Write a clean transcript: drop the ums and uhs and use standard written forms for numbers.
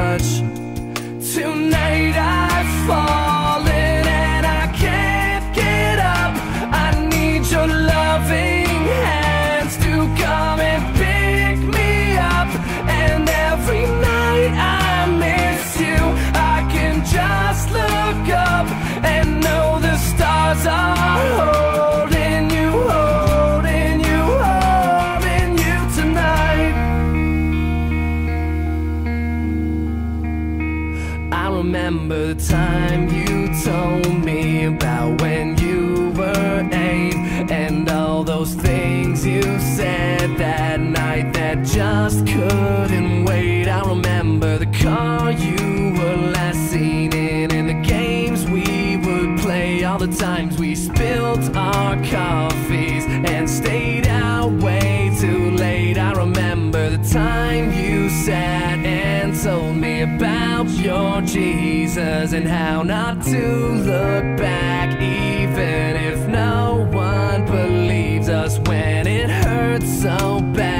much. Tonight I've fallen and I can't get up. I need your loving hands to come and pick me up. And every night I miss you, I can just look up and know the stars are holding you, holding you, holding you tonight. I remember the time you told me about when you were 8, and all those things you said that night that just couldn't wait. I remember the car you were last seen in, and the games we would play, all the times we spilled our coffees and stayed out way too late. I remember the time you sat and told me about your Jesus and how not to look back, even if no one believes us when it hurts so bad.